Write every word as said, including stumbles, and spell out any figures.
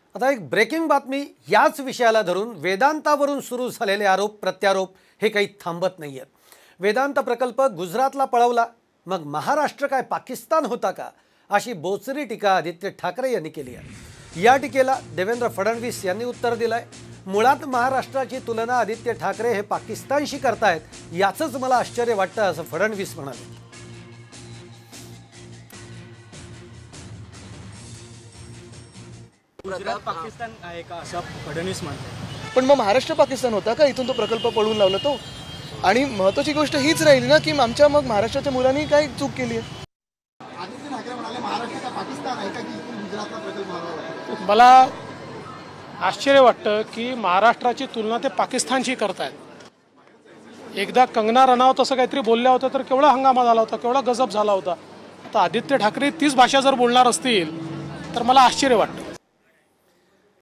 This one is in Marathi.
आता एक ब्रेकिंग बातमी याच विषयाला धरून वेदांतावरून सुरू झालेले आरोप प्रत्यारोप हे काही थांबत नाहीयेत। वेदांत प्रकल्प गुजरातला पळवला, मग महाराष्ट्र काय पाकिस्तान होता का, अशी बोचरी टीका आदित्य ठाकरे यांनी केली आहे। या टीकेला देवेंद्र फडणवीस यांनी उत्तर दिलंय। मुळात महाराष्ट्राची तुलना आदित्य ठाकरे हे पाकिस्तानशी करतायत, याचंच मला आश्चर्य वाटतं असं फडणवीस म्हणाले। गुजरात पाकिस्तान आहे का असं फडणवीस म्हणतात। पण मग महाराष्ट्र पाकिस्तान होता का इथून तो प्रकल्प पळवून लावला तो? आणि महत्त्वाची गोष्ट हीच राहिली ना की आमच्या मग महाराष्ट्राच्या मुलांनी काय चूक केली आहे। आदित्य ठाकरे म्हणाले महाराष्ट्र का पाकिस्तान आहे का की इथून गुजरातला प्रकल्प लावला? मला आश्चर्य वाटतं की महाराष्ट्राची तुलना ते पाकिस्तानशी करतायत। एकदा कंगना रनौत असं काहीतरी बोलल्या होत्या तर केवढा हंगामा झाला होता, केवढा गजब झाला होता। आता आदित्य ठाकरे तीच भाषा जर बोलणार असतील तर मला आश्चर्य वाटतं।